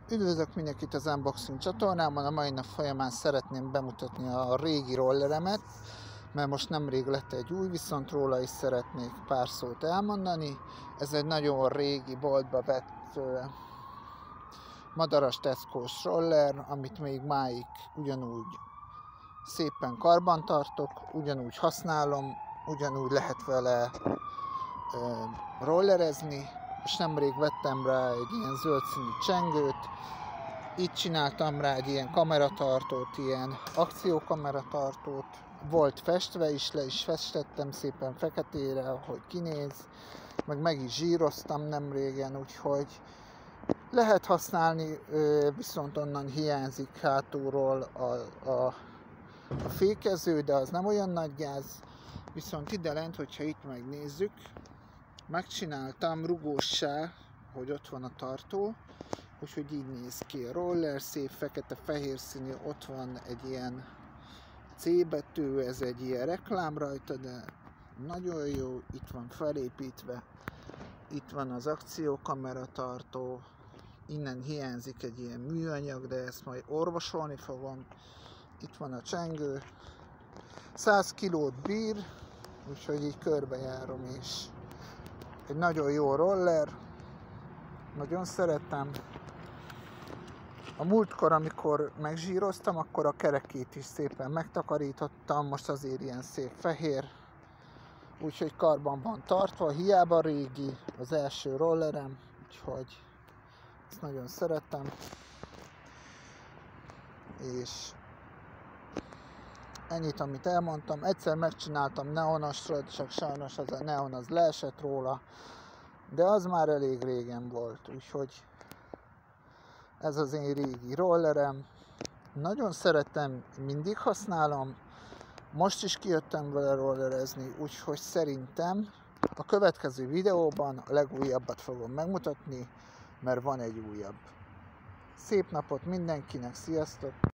Üdvözlök mindenkit az Unboxing csatornámon. A mai nap folyamán szeretném bemutatni a régi rolleremet, mert most nemrég lett egy új, viszont róla is szeretnék pár szót elmondani. Ez egy nagyon régi, boltba vett madaras Tesco-s roller, amit még máig ugyanúgy szépen karbantartok, ugyanúgy használom, ugyanúgy lehet vele rollerezni, és nemrég vettem rá egy ilyen zöld színű csengőt, itt csináltam rá egy ilyen kameratartót, ilyen akciókameratartót, volt festve is, le is festettem szépen feketére, hogy kinéz, meg is zsíroztam nem régen, úgyhogy lehet használni, viszont onnan hiányzik hátulról a fékező, de az nem olyan nagy gáz, viszont ide lent, hogyha itt megnézzük, megcsináltam rugóssá, hogy ott van a tartó, úgyhogy így néz ki a roller, szép fekete-fehér színű, ott van egy ilyen C betű, ez egy ilyen reklám rajta, de nagyon jó, itt van felépítve, itt van az akciókamera tartó, innen hiányzik egy ilyen műanyag, de ezt majd orvosolni fogom, itt van a csengő, 100 kilót bír, úgyhogy így körbejárom is. Egy nagyon jó roller, nagyon szeretem. A múltkor, amikor megzsíroztam, akkor a kerekét is szépen megtakarítottam, most azért ilyen szép fehér, úgyhogy karban van tartva, hiába régi, az első rollerem, úgyhogy ezt nagyon szeretem. És ennyit, amit elmondtam. Egyszer megcsináltam neonosra, csak sajnos az a neon az leesett róla, de az már elég régen volt, úgyhogy ez az én régi rollerem. Nagyon szeretem, mindig használom, most is kijöttem vele rollerezni, úgyhogy szerintem a következő videóban a legújabbat fogom megmutatni, mert van egy újabb. Szép napot mindenkinek, sziasztok!